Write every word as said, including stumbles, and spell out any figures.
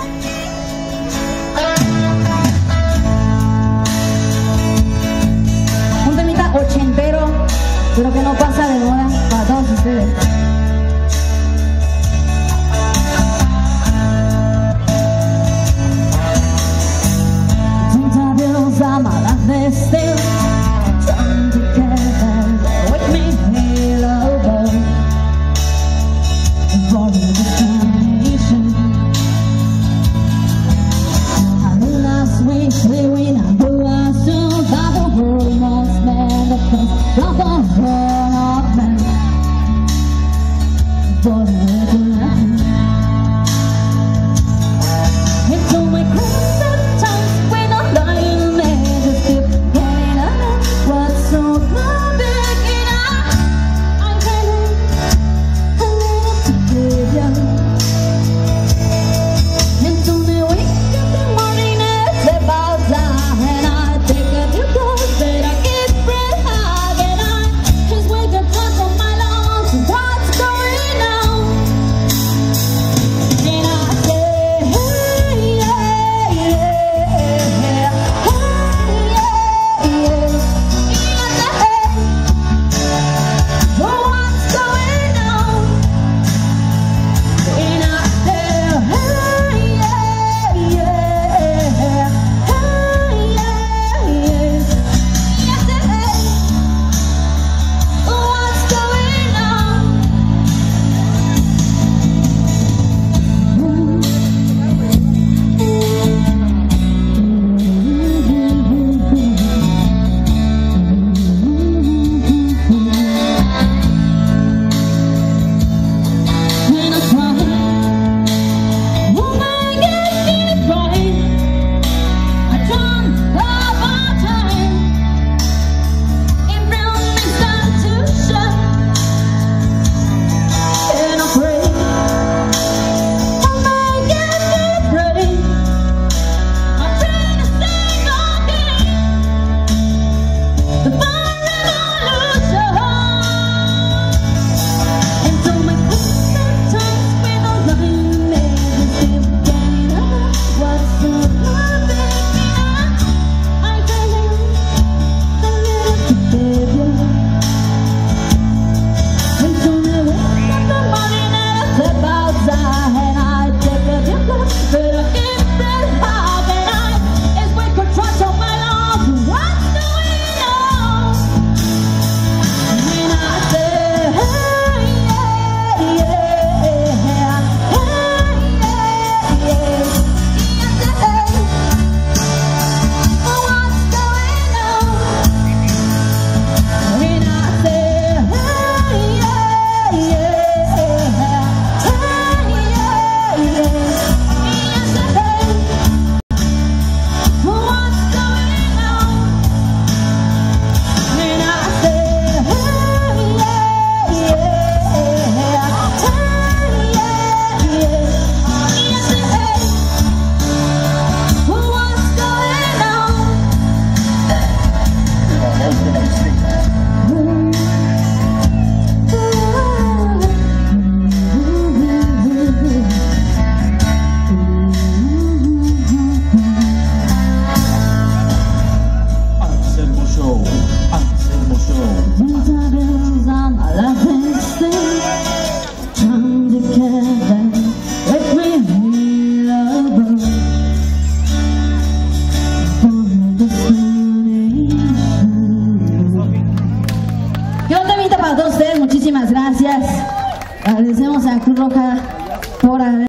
Un temita ochentero, pero que no pasa de moda para todos ustedes. Sometimes I'm like this still, trying to get with me here alone. For the destination, I know last week we win. I know I still got the world most man the first love of her not man. But I do nothing. It's all my crimson times when I'm lying there, just keep getting up. What's so my big I'm getting a little too big, yeah. It's only wake up in the morning, it's about time, and I take a deep breath, but I get breath high, and I just wake up once on my lungs, and what's going on? And I say, hey, yeah, yeah, hey, yeah, yeah. And I say, oh, what's going on? And I say, hey, yeah, yeah, hey, yeah, yeah. And I say, oh, what's going on? When I try, woman gets me right. I don't have my time. It really starts to shut, and I pray. Woman gets me right. I'm trying to stay okay. The fire revolution. And so my crimson times when I'm lying there, just keep getting up. What's so perfect? I'm getting a little too big, yeah. And so I wake up in the morning and I step outside, and I take a deep breath, but I keep breath high, and I it's way control my lungs. What's going on? And I say, hey, yeah, yeah, hey, yeah, yeah. And I say, oh, what's going on? And I say, hey, yeah, yeah, hey, yeah, yeah. And I say, oh, what's going on? And I say, hey, yeah, yeah, hey, yeah, yeah. And I say, oh, what's going on? Anselmo Show, Anselmo Show. Sometimes I'm like this thing, trying to get them with me here above. For the destination. Y un temita para todos ustedes, muchísimas gracias. Agradecemos a Cruz Roja por haber